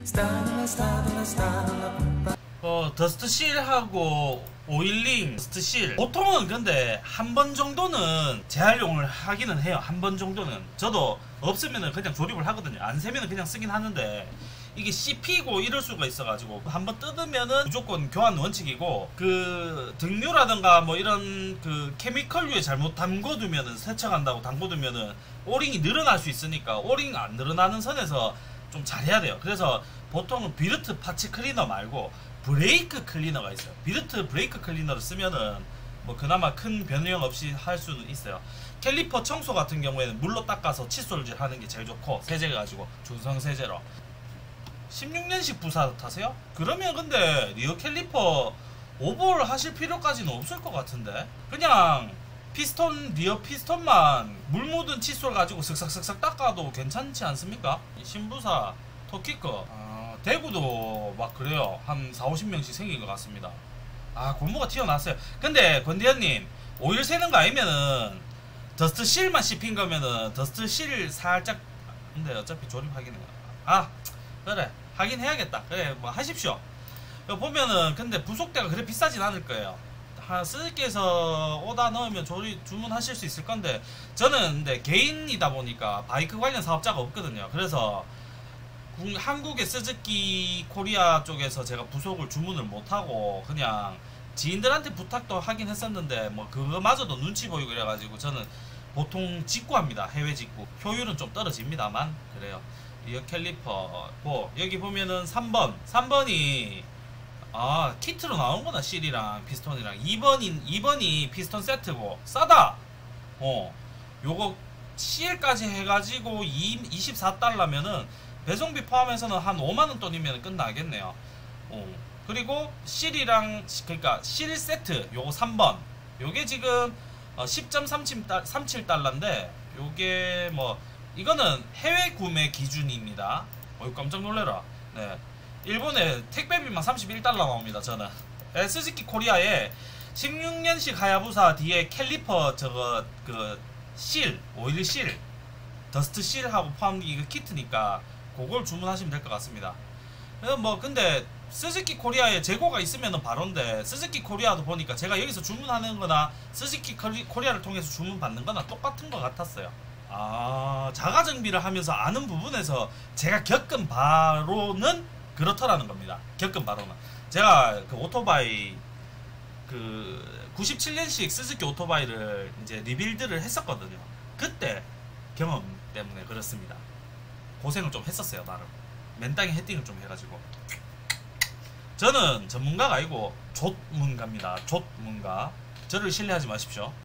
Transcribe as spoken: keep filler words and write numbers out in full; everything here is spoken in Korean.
어, 더스트실하고 오일링, 더스트실 보통은 근데 한 번 정도는 재활용을 하기는 해요. 한 번 정도는 저도 없으면은 그냥 조립을 하거든요. 안 새면은 그냥 쓰긴 하는데 이게 씹히고 이럴 수가 있어가지고 한번 뜯으면은 무조건 교환 원칙이고, 그 등유라든가 뭐 이런 그 케미컬류에 잘못 담궈두면은, 세척한다고 담궈두면은 오링이 늘어날 수 있으니까 오링 안 늘어나는 선에서 좀 잘해야 돼요. 그래서 보통은 비르트 파츠 클리너 말고 브레이크 클리너가 있어요. 비르트 브레이크 클리너를 쓰면은 뭐 그나마 큰 변형 없이 할 수는 있어요. 캘리퍼 청소 같은 경우에는 물로 닦아서 칫솔질 하는 게 제일 좋고, 세제 가지고 중성 세제로. 십육 년식 부사 타세요? 그러면 근데 리어 캘리퍼 오버를 하실 필요까지는 없을 것 같은데, 그냥 피스톤, 리어 피스톤만 물 묻은 칫솔 가지고 슥싹슥싹 닦아도 괜찮지 않습니까? 신부사 토키커 어, 대구도 막 그래요. 한 사오십 명씩 생긴 것 같습니다. 아, 고무가 튀어나왔어요. 근데 권대현님, 오일 새는 거 아니면은 더스트 실만 씹힌 거면은 더스트 실 살짝, 근데 어차피 조립하기는, 아 그래 하긴 해야겠다. 그래 뭐 하십시오. 보면은 근데 부속대가 그래 비싸진 않을 거예요. 스즈키에서 오다 넣으면 조립 주문하실 수 있을 건데, 저는 근데 개인이다 보니까 바이크 관련 사업자가 없거든요. 그래서 한국의 스즈키 코리아 쪽에서 제가 부속을 주문을 못하고 그냥 지인들한테 부탁도 하긴 했었는데 뭐 그거마저도 눈치 보이고 그래가지고 저는 보통 직구합니다. 해외 직구. 효율은 좀 떨어집니다만 그래요. 리어 캘리퍼 뭐 여기 보면은 삼 번 삼 번이 아 키트로 나온구나. 실이랑 피스톤이랑. 이 번인 이 번이 피스톤 세트고 싸다. 어 요거 실까지 해가지고 이십사 달러면은 배송비 포함해서는 한 오만 원 돈이면 끝나겠네요. 어. 그리고 실이랑, 그러니까 실 세트 요거 삼 번 요게 지금 십 점 삼칠 달러인데 요게 뭐 이거는 해외 구매 기준입니다. 어이 깜짝 놀래라. 네, 일본에 택배비만 삼십일 달러 나옵니다. 저는 스즈키 코리아에 십육 년식 하야부사 뒤에 캘리퍼 저거 그 실, 오일 실, 더스트 실하고 포함 이거 키트니까 그걸 주문하시면 될 것 같습니다. 뭐 근데 스즈키 코리아에 재고가 있으면은 바로인데, 스즈키 코리아도 보니까 제가 여기서 주문하는 거나 스즈키 코리아를 통해서 주문 받는 거나 똑같은 것 같았어요. 아, 자가 정비를 하면서 아는 부분에서 제가 겪은 바로는 그렇더라는 겁니다. 겪은 바로는 제가 그 오토바이 그 구십칠 년식 스즈키 오토바이를 이제 리빌드를 했었거든요. 그때 경험 때문에 그렇습니다. 고생을 좀 했었어요. 나름 맨땅에 헤딩을 좀 해가지고. 저는 전문가가 아니고 좆문가입니다. 좆문가. 저를 신뢰하지 마십시오.